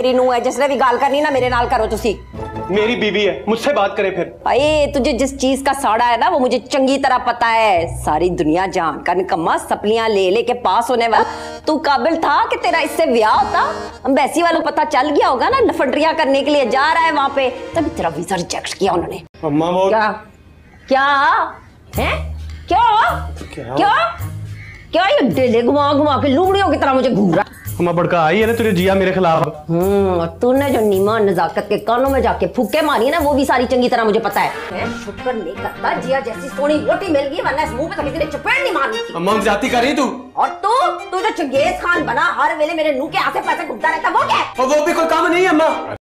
मेरी नूह है, जिसने भी गाल करनी ना मेरे नाल करो तुसी। मेरी बीवी है, मुझसे बात करें फिर। भाई तुझे जिस चीज का साड़ा है ना वो मुझे चंगी तरह पता है। सारी दुनिया जान का निकम्मा सपलियां ले लेके पास होने वाला तू काबिल था कि तेरा इससे ब्याह होता। अम्बेसी वालों को पता चल गया होगा ना लफंडरिया करने के लिए जा रहा है वहां पे, तभी तेरा वीजा रिजेक्ट किया उन्होंने। अम्मा वो क्या क्या है? क्या ये डेले घुमा घुमा के लूड़ियों की तरह मुझे घूम रहा। अम्मा बड़का आई है ना तुझे जिया मेरे खिलाफ। और तूने जो नीमा नजाकत के कानों में जाके फूके मारी ना वो भी सारी चंगी तरह मुझे पता है। शुक्र नहीं करता जिया जैसी सोनी रोटी मिल गई, वरना इस मुंह पे तो किसी ने चपेट नहीं मारनी थी। अम्मा जाती कर रही तू। और तू जो चंगेज खान बना हर वेले मेरे मुंह के आसे पासे घूमता रहता वो क्या है? और वो भी कोई काम नहीं है अम्मा।